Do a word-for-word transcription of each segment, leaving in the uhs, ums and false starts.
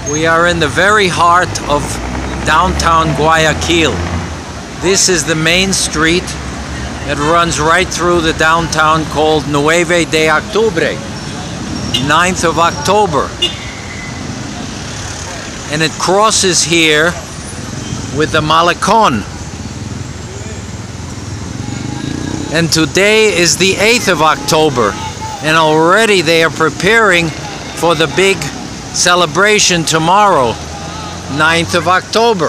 We are in the very heart of downtown Guayaquil. This is the main street that runs right through the downtown, called nueve de octubre, ninth of October. And it crosses here with the malecon. And today is the eighth of October, and already they are preparing for the big celebration tomorrow, ninth of October,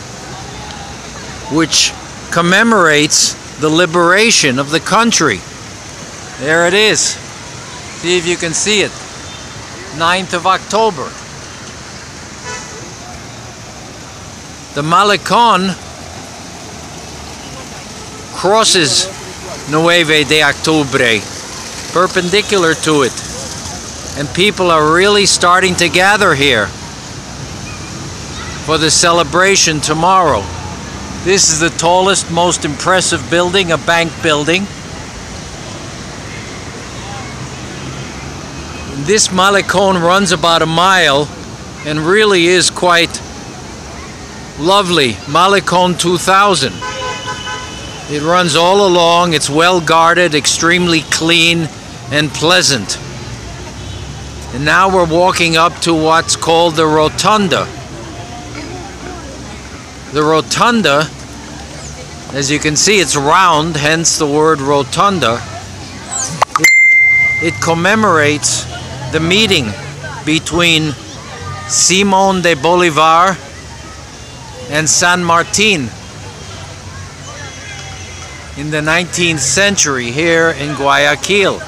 which commemorates the liberation of the country. There it is. See if you can see it. ninth of October. The malecon crosses nueve de octubre, perpendicular to it. And people are really starting to gather here for the celebration tomorrow. This is the tallest, most impressive building, a bank building. This malecon runs about a mile and really is quite lovely. Malecon two thousand. It runs all along, it's well guarded, extremely clean and pleasant. And now we're walking up to what's called the rotunda. The rotunda, as you can see, it's round, hence the word rotunda. It, it commemorates the meeting between Simón de Bolívar and San Martín in the nineteenth century here in Guayaquil.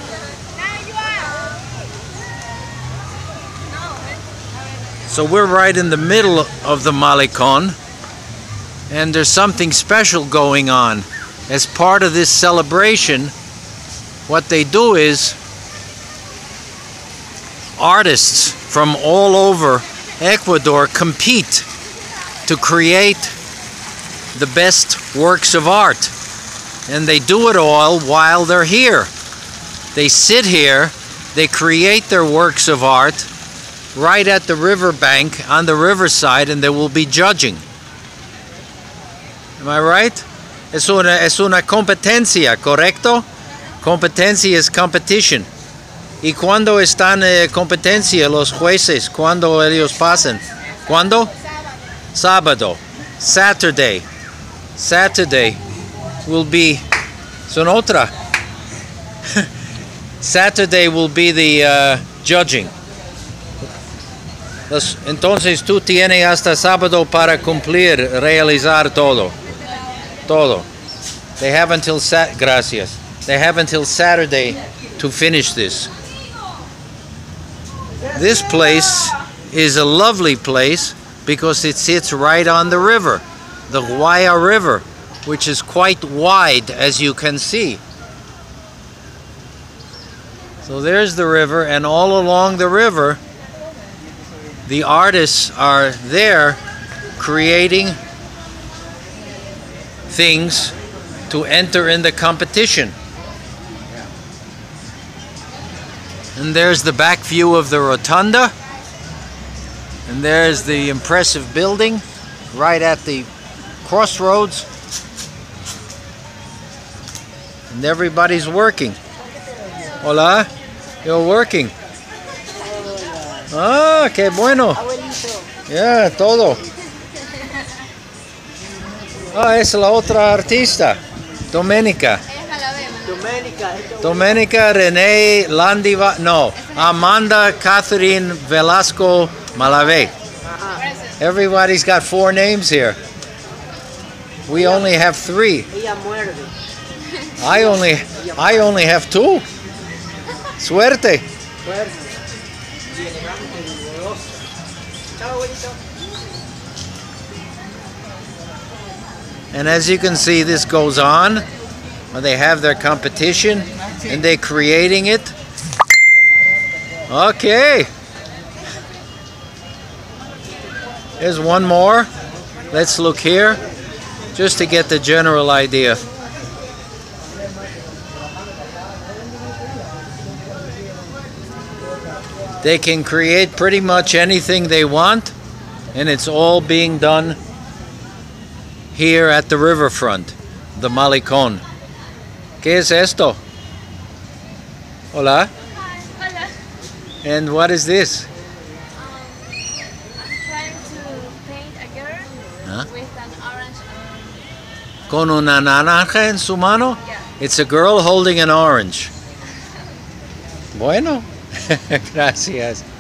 So we're right in the middle of the malecon, and there's something special going on. As part of this celebration, what they do is artists from all over Ecuador compete to create the best works of art. And they do it all while they're here. They sit here, they create their works of art right at the riverbank, on the riverside, and they will be judging. Am I right? Es una, es una competencia, ¿correcto? Competencia es competition. ¿Y cuándo están en competencia los jueces? ¿Cuándo ellos pasan? ¿Cuándo? Sábado. Saturday. Saturday will be... Son otra. Saturday will be the uh, judging. Entonces tú tienes hasta sábado para cumplir, realizar todo. Todo. They have until Sat gracias. They have until Saturday to finish this. This place is a lovely place because it sits right on the river, the Guaya River, which is quite wide, as you can see. So there's the river, and all along the river the artists are there creating things to enter in the competition. And there's the back view of the rotunda, and there's the impressive building right at the crossroads, and everybody's working. Hola, you're working. Ah, qué bueno. Ya, yeah, todo. Ah, es la otra artista, Doménica. Doménica René Landiva, no, Amanda Catherine Velasco Malave. Everybody's got four names here. We only have three. I only, I only have two. Suerte. And as you can see, this goes on. They have their competition and they're creating it. Okay. Here's one more. Let's look here just to get the general idea. They can create pretty much anything they want. And it's all being done here at the riverfront, the malecon. ¿Qué es esto? Hola. Hola. And what is this? Um, I'm trying to paint a girl Huh? with an orange. Um, Con una naranja en su mano? yeah. It's a girl holding an orange. Bueno, gracias.